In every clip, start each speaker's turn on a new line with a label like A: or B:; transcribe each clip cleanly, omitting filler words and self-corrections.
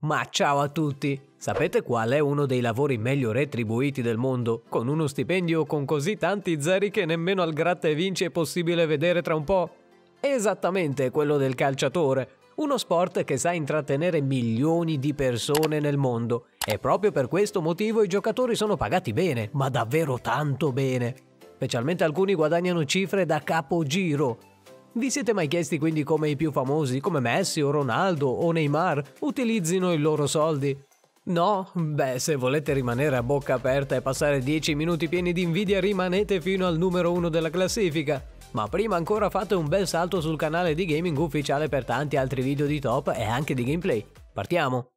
A: Ma ciao a tutti! Sapete qual è uno dei lavori meglio retribuiti del mondo? Con uno stipendio con così tanti zeri che nemmeno al gratta e vinci è possibile vedere tra un po'? Esattamente quello del calciatore, uno sport che sa intrattenere milioni di persone nel mondo. E proprio per questo motivo i giocatori sono pagati bene, ma davvero tanto bene. Specialmente alcuni guadagnano cifre da capogiro. Vi siete mai chiesti quindi come i più famosi, come Messi o Ronaldo o Neymar, utilizzino i loro soldi? No? Beh, se volete rimanere a bocca aperta e passare 10 minuti pieni di invidia, rimanete fino al numero 1 della classifica. Ma prima ancora fate un bel salto sul canale di gaming ufficiale per tanti altri video di top e anche di gameplay. Partiamo!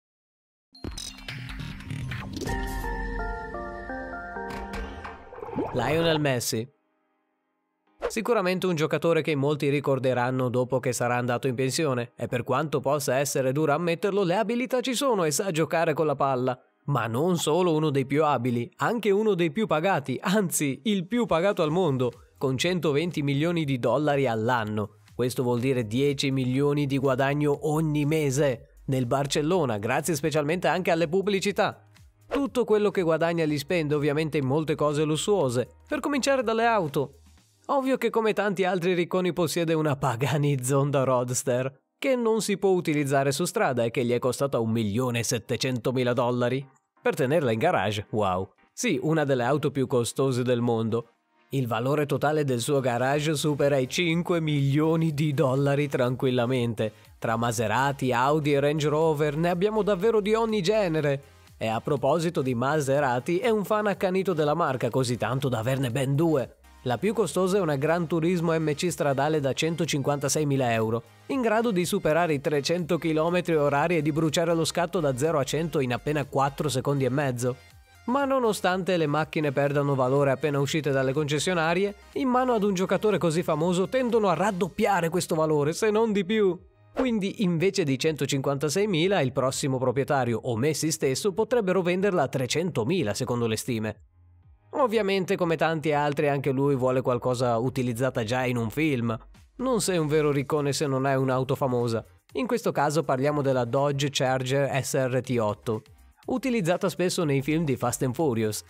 A: Lionel Messi. Sicuramente un giocatore che in molti ricorderanno dopo che sarà andato in pensione, e per quanto possa essere duro ammetterlo, le abilità ci sono e sa giocare con la palla. Ma non solo uno dei più abili, anche uno dei più pagati, anzi il più pagato al mondo, con 120 milioni di dollari all'anno. Questo vuol dire 10 milioni di guadagno ogni mese, nel Barcellona, grazie specialmente anche alle pubblicità. Tutto quello che guadagna li spende ovviamente in molte cose lussuose, per cominciare dalle auto. Ovvio che come tanti altri ricconi possiede una Pagani Zonda Roadster, che non si può utilizzare su strada e che gli è costata $1.700.000. Per tenerla in garage, wow. Sì, una delle auto più costose del mondo. Il valore totale del suo garage supera i $5 milioni tranquillamente. Tra Maserati, Audi e Range Rover ne abbiamo davvero di ogni genere. E a proposito di Maserati, è un fan accanito della marca, così tanto da averne ben due. La più costosa è una Gran Turismo MC stradale da €156.000, in grado di superare i 300 km/h e di bruciare lo scatto da 0 a 100 in appena 4 secondi e mezzo. Ma nonostante le macchine perdano valore appena uscite dalle concessionarie, in mano ad un giocatore così famoso tendono a raddoppiare questo valore, se non di più. Quindi invece di 156.000 il prossimo proprietario o Messi stesso potrebbero venderla a 300.000 secondo le stime. Ovviamente come tanti altri anche lui vuole qualcosa utilizzata già in un film. Non sei un vero riccone se non hai un'auto famosa. In questo caso parliamo della Dodge Charger SRT8, utilizzata spesso nei film di Fast and Furious.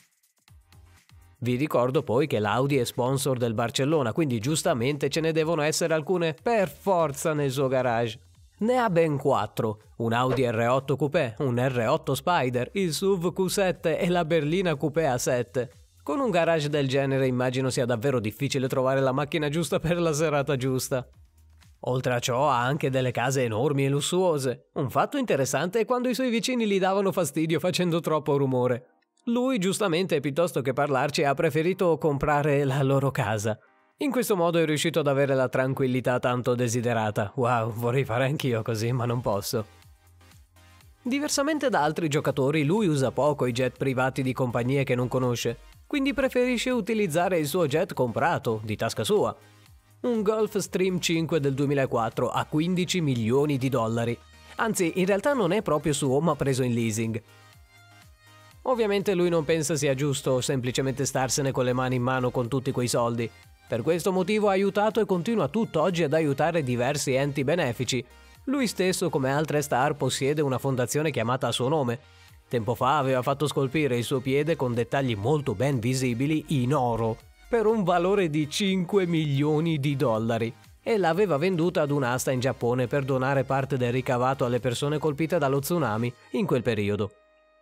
A: Vi ricordo poi che l'Audi è sponsor del Barcellona, quindi giustamente ce ne devono essere alcune per forza nel suo garage. Ne ha ben 4, un Audi R8 Coupé, un R8 Spider, il SUV Q7 e la berlina Coupé A7. Con un garage del genere immagino sia davvero difficile trovare la macchina giusta per la serata giusta. Oltre a ciò ha anche delle case enormi e lussuose. Un fatto interessante è quando i suoi vicini gli davano fastidio facendo troppo rumore. Lui, giustamente, piuttosto che parlarci, ha preferito comprare la loro casa. In questo modo è riuscito ad avere la tranquillità tanto desiderata. Wow, vorrei fare anch'io così, ma non posso. Diversamente da altri giocatori, lui usa poco i jet privati di compagnie che non conosce, quindi preferisce utilizzare il suo jet comprato, di tasca sua. Un Gulfstream 5 del 2004 a $15 milioni. Anzi, in realtà non è proprio suo, ma preso in leasing. Ovviamente lui non pensa sia giusto semplicemente starsene con le mani in mano con tutti quei soldi. Per questo motivo ha aiutato e continua tutt'oggi ad aiutare diversi enti benefici. Lui stesso, come altre star, possiede una fondazione chiamata a suo nome. Tempo fa aveva fatto scolpire il suo piede con dettagli molto ben visibili in oro, per un valore di $5 milioni, e l'aveva venduta ad un'asta in Giappone per donare parte del ricavato alle persone colpite dallo tsunami in quel periodo.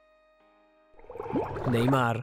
A: Neymar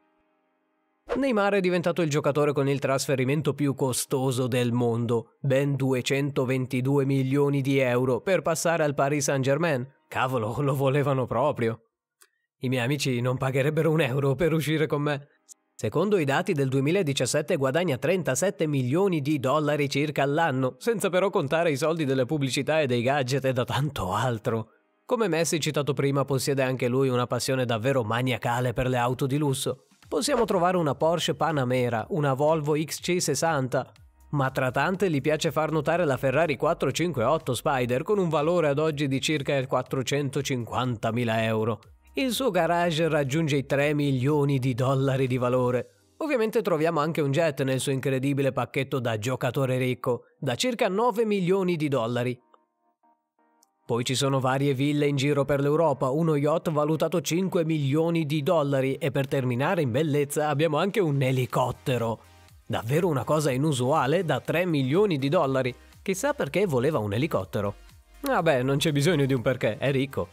A: è diventato il giocatore con il trasferimento più costoso del mondo, ben €222 milioni per passare al Paris Saint-Germain. Cavolo, lo volevano proprio. I miei amici non pagherebbero €1 per uscire con me. Secondo i dati del 2017 guadagna $37 milioni circa all'anno, senza però contare i soldi delle pubblicità e dei gadget e da tanto altro. Come Messi citato prima, possiede anche lui una passione davvero maniacale per le auto di lusso. Possiamo trovare una Porsche Panamera, una Volvo XC60, ma tra tante gli piace far notare la Ferrari 458 Spider con un valore ad oggi di circa €450.000. Il suo garage raggiunge i $3 milioni di valore. Ovviamente troviamo anche un jet nel suo incredibile pacchetto da giocatore ricco, da circa $9 milioni. Poi ci sono varie ville in giro per l'Europa, uno yacht valutato 5 milioni di dollari e per terminare in bellezza abbiamo anche un elicottero. Davvero una cosa inusuale da 3 milioni di dollari. Chissà perché voleva un elicottero. Vabbè, non c'è bisogno di un perché, è ricco.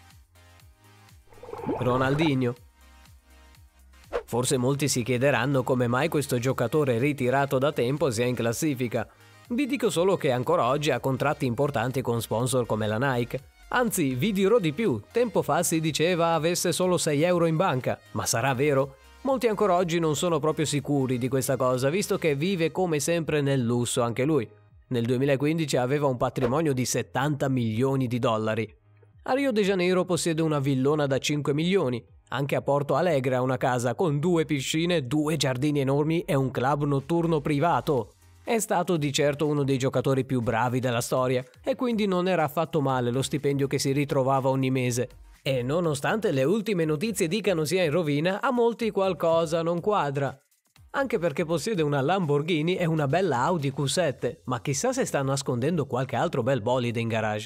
A: Ronaldinho. Forse molti si chiederanno come mai questo giocatore ritirato da tempo sia in classifica. Vi dico solo che ancora oggi ha contratti importanti con sponsor come la Nike. Anzi, vi dirò di più, tempo fa si diceva avesse solo 6 euro in banca. Ma sarà vero? Molti ancora oggi non sono proprio sicuri di questa cosa, visto che vive come sempre nel lusso anche lui. Nel 2015 aveva un patrimonio di 70 milioni di dollari. A Rio de Janeiro possiede una villona da 5 milioni. Anche a Porto Alegre ha una casa con 2 piscine, 2 giardini enormi e un club notturno privato. È stato di certo uno dei giocatori più bravi della storia e quindi non era affatto male lo stipendio che si ritrovava ogni mese. E nonostante le ultime notizie dicano sia in rovina, a molti qualcosa non quadra. Anche perché possiede una Lamborghini e una bella Audi Q7, ma chissà se sta nascondendo qualche altro bel bolide in garage.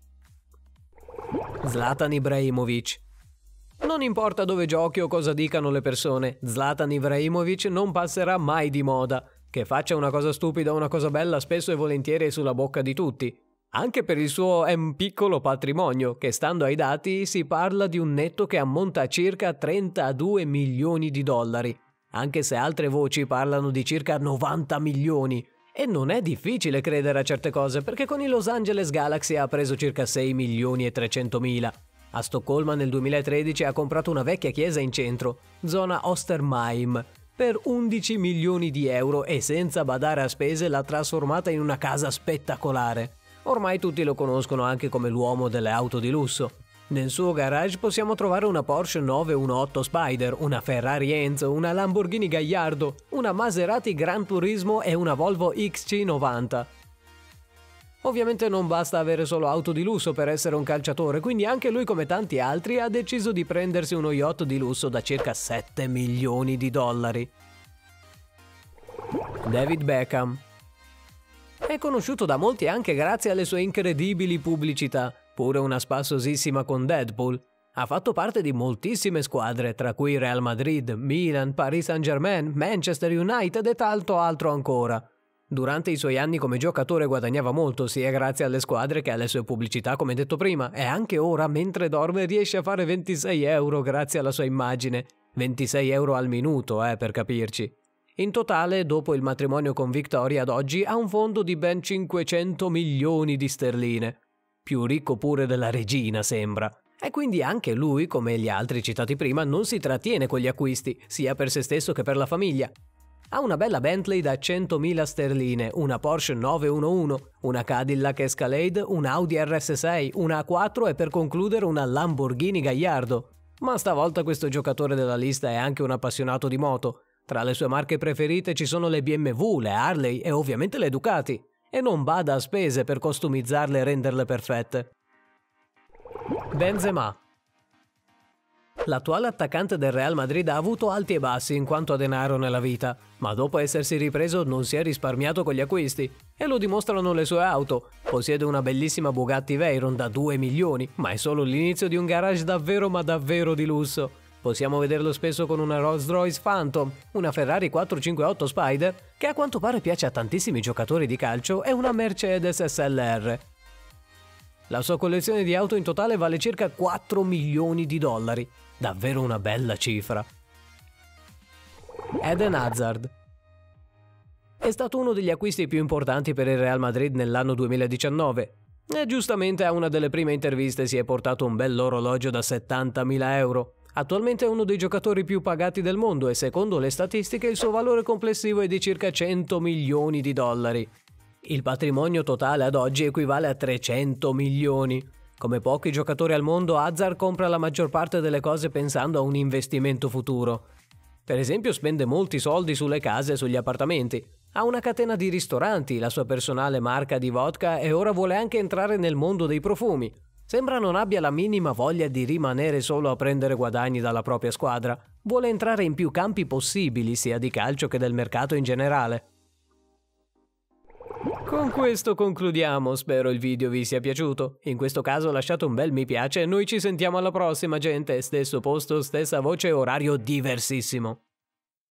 A: Zlatan Ibrahimovic. Non importa dove giochi o cosa dicano le persone, Zlatan Ibrahimovic non passerà mai di moda. Che faccia una cosa stupida o una cosa bella spesso e volentieri è sulla bocca di tutti. Anche per il suo piccolo patrimonio, che stando ai dati si parla di un netto che ammonta a circa 32 milioni di dollari. Anche se altre voci parlano di circa 90 milioni. E non è difficile credere a certe cose perché con i Los Angeles Galaxy ha preso circa 6 milioni e 300 mila. A Stoccolma nel 2013 ha comprato una vecchia chiesa in centro, zona Östermalm, per 11 milioni di euro e senza badare a spese l'ha trasformata in una casa spettacolare. Ormai tutti lo conoscono anche come l'uomo delle auto di lusso. Nel suo garage possiamo trovare una Porsche 918 Spider, una Ferrari Enzo, una Lamborghini Gallardo, una Maserati Gran Turismo e una Volvo XC90. Ovviamente non basta avere solo auto di lusso per essere un calciatore, quindi anche lui come tanti altri ha deciso di prendersi uno yacht di lusso da circa 7 milioni di dollari. David Beckham. È conosciuto da molti anche grazie alle sue incredibili pubblicità, pure una spassosissima con Deadpool. Ha fatto parte di moltissime squadre, tra cui Real Madrid, Milan, Paris Saint-Germain, Manchester United e tanto altro ancora. Durante i suoi anni come giocatore guadagnava molto sia grazie alle squadre che alle sue pubblicità come detto prima e anche ora mentre dorme riesce a fare 26 euro grazie alla sua immagine. 26 euro al minuto, per capirci. In totale, dopo il matrimonio con Victoria ad oggi ha un fondo di ben 500 milioni di sterline. Più ricco pure della regina sembra. E quindi anche lui, come gli altri citati prima, non si trattiene con gli acquisti, sia per se stesso che per la famiglia. Ha una bella Bentley da 100.000 sterline, una Porsche 911, una Cadillac Escalade, un Audi RS6, una A4 e per concludere una Lamborghini Gallardo. Ma stavolta questo giocatore della lista è anche un appassionato di moto. Tra le sue marche preferite ci sono le BMW, le Harley e ovviamente le Ducati. E non bada a spese per costumizzarle e renderle perfette. Benzema. L'attuale attaccante del Real Madrid ha avuto alti e bassi in quanto a denaro nella vita, ma dopo essersi ripreso non si è risparmiato con gli acquisti, e lo dimostrano le sue auto. Possiede una bellissima Bugatti Veyron da 2 milioni, ma è solo l'inizio di un garage davvero ma davvero di lusso. Possiamo vederlo spesso con una Rolls-Royce Phantom, una Ferrari 458 Spider, che a quanto pare piace a tantissimi giocatori di calcio, e una Mercedes SLR. La sua collezione di auto in totale vale circa 4 milioni di dollari. Davvero una bella cifra. Eden Hazard. È stato uno degli acquisti più importanti per il Real Madrid nell'anno 2019 e giustamente a una delle prime interviste si è portato un bell'orologio da 70.000 euro. Attualmente è uno dei giocatori più pagati del mondo e secondo le statistiche il suo valore complessivo è di circa 100 milioni di dollari. Il patrimonio totale ad oggi equivale a 300 milioni. Come pochi giocatori al mondo, Hazard compra la maggior parte delle cose pensando a un investimento futuro. Per esempio spende molti soldi sulle case e sugli appartamenti. Ha una catena di ristoranti, la sua personale marca di vodka e ora vuole anche entrare nel mondo dei profumi. Sembra non abbia la minima voglia di rimanere solo a prendere guadagni dalla propria squadra. Vuole entrare in più campi possibili, sia di calcio che del mercato in generale. Con con questo concludiamo, spero il video vi sia piaciuto. In questo caso lasciate un bel mi piace e noi ci sentiamo alla prossima gente, stesso posto, stessa voce, orario diversissimo.